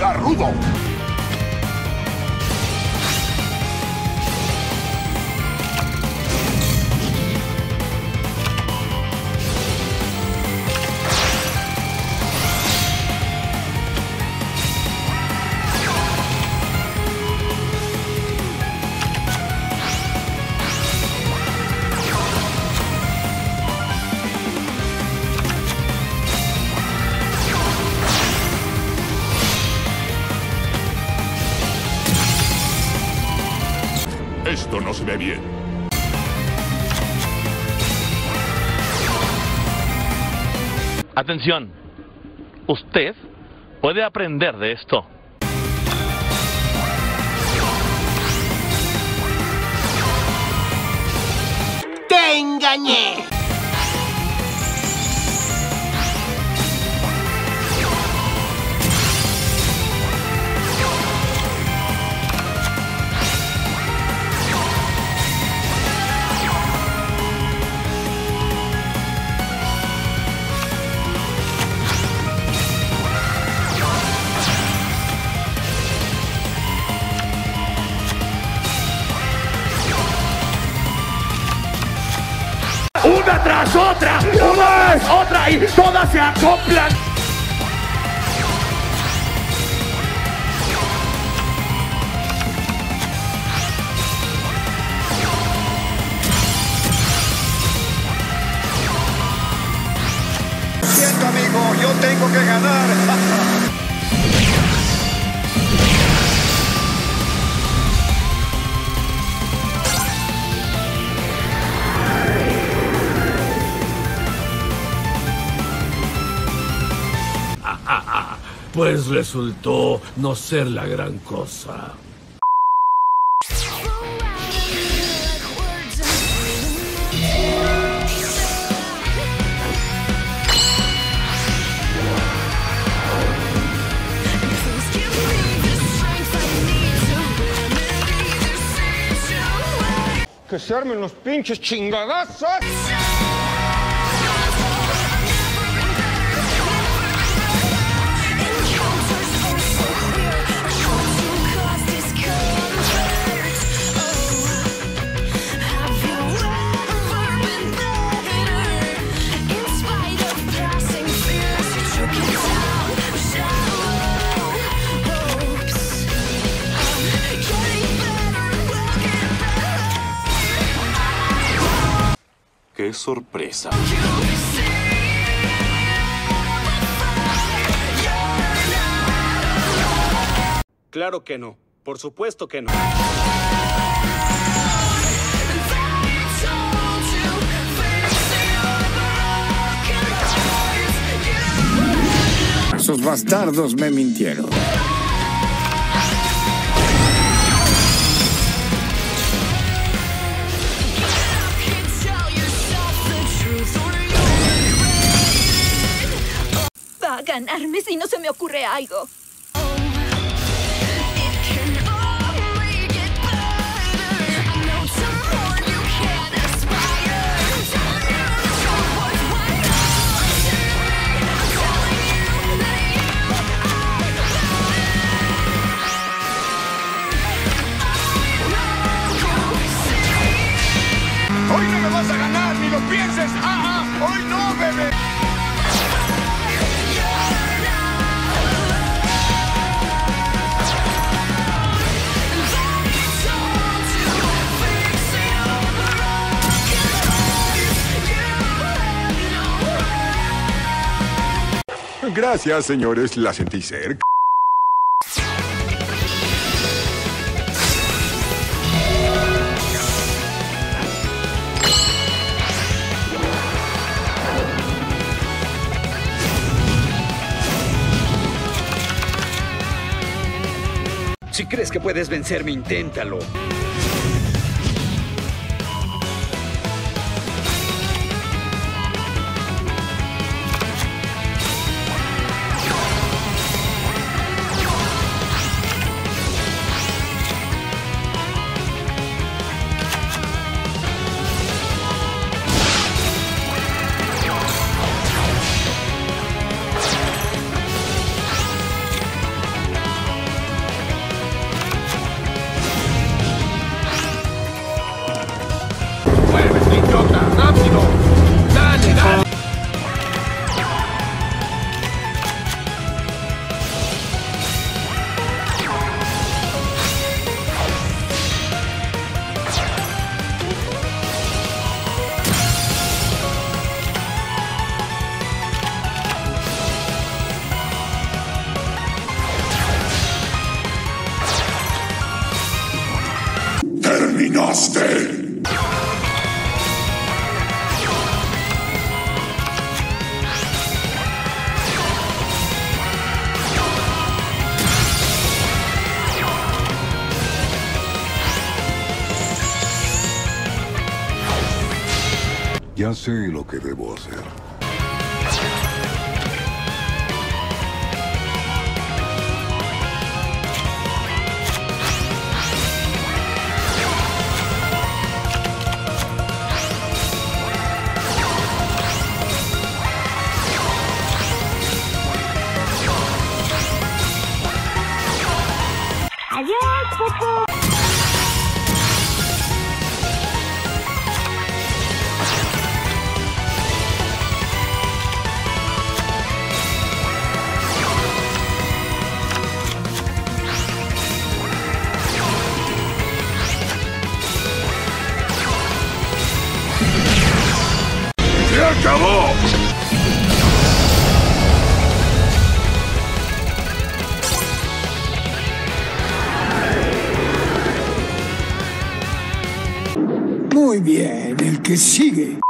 está rudo. Esto no se ve bien. Atención, usted puede aprender de esto. ¡Te engañé! Una tras otra, una es otra y todas se acoplan. Siento, amigo, yo tengo que ganar. Pues resultó no ser la gran cosa. Que se armen los pinches chingadazos. ¡Qué sorpresa! Claro que no. Por supuesto que no. Esos bastardos me mintieron. Va a ganarme si no se me ocurre algo. Hoy no me vas a ganar, ni lo pienses. Hoy no, bebé. Gracias, señores. La sentí cerca. Si crees que puedes vencerme, inténtalo. Ya sé lo que debo hacer. ¡Se acabó! Muy bien, el que sigue.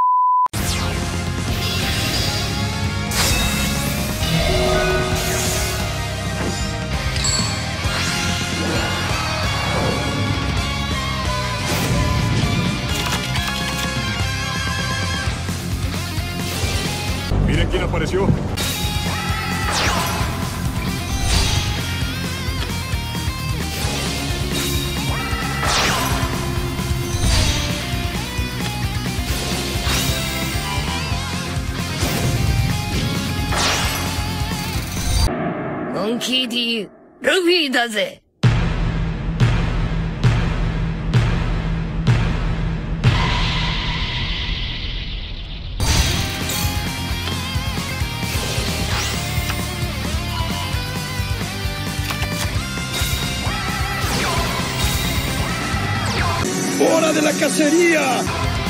Miren quién apareció. Monkey D. ルフィだぜ。 ¡Hora de la cacería!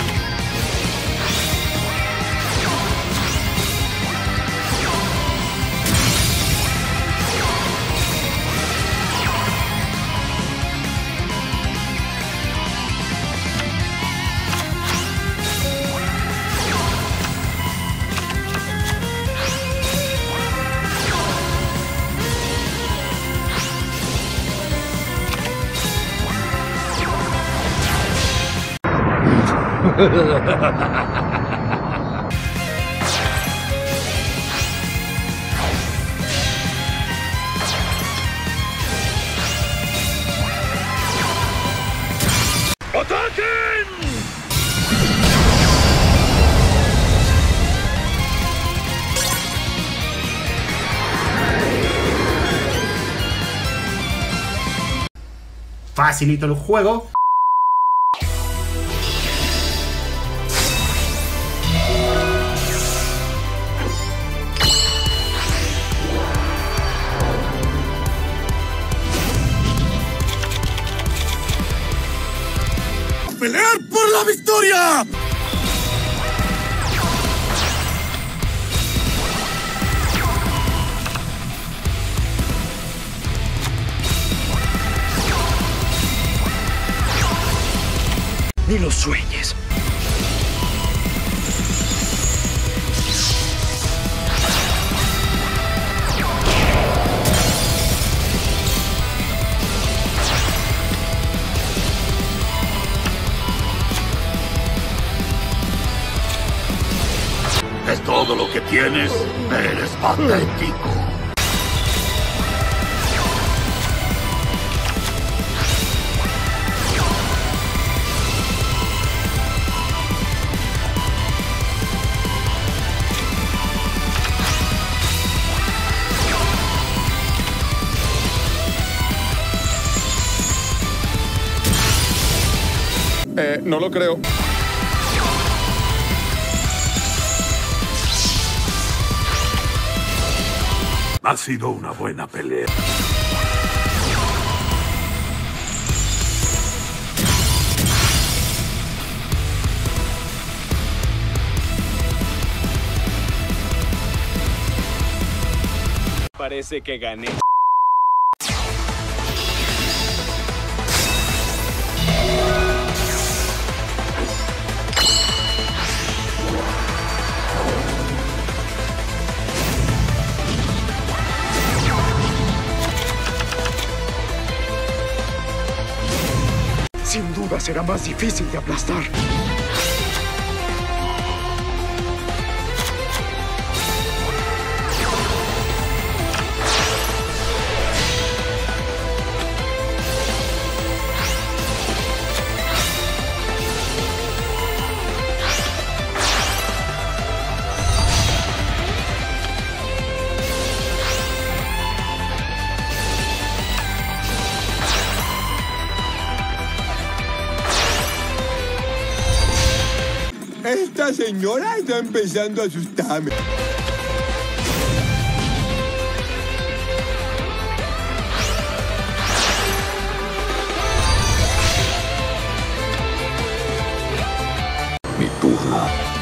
¡Ataquen! Facilito el juego. ¡Pelear por la victoria! Ni lo sueñes. ¿Es todo lo que tienes? Eres patético. No lo creo. Ha sido una buena pelea. Parece que gané. Sin duda será más difícil de aplastar. Esta señora está empezando a asustarme. Mi turno.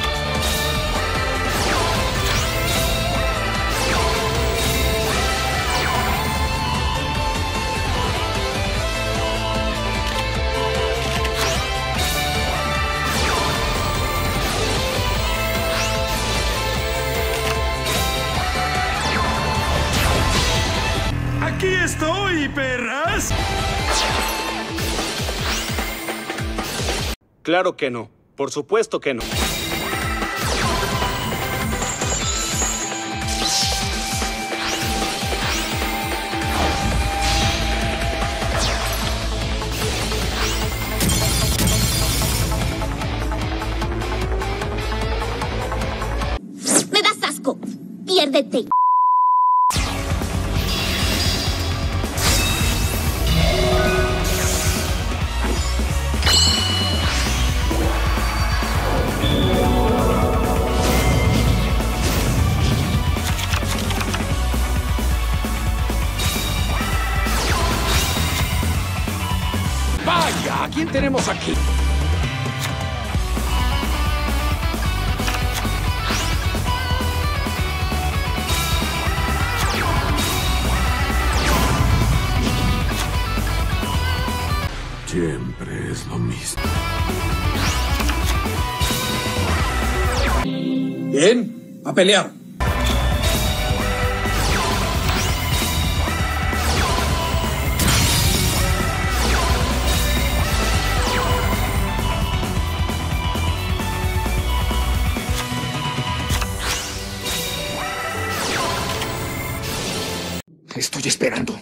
¡Aquí estoy, perras! Claro que no. Por supuesto que no. ¡Me das asco! ¡Piérdete! ¡Vaya! ¿A quién tenemos aquí? Siempre es lo mismo. Bien, a pelear. Estoy esperando.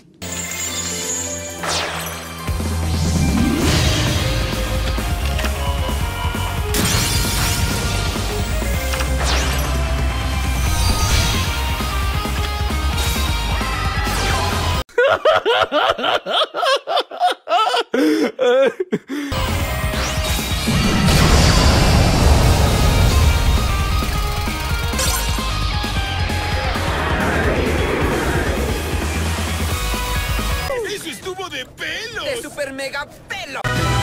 ¡Eso estuvo de pelo! ¡De super mega pelo!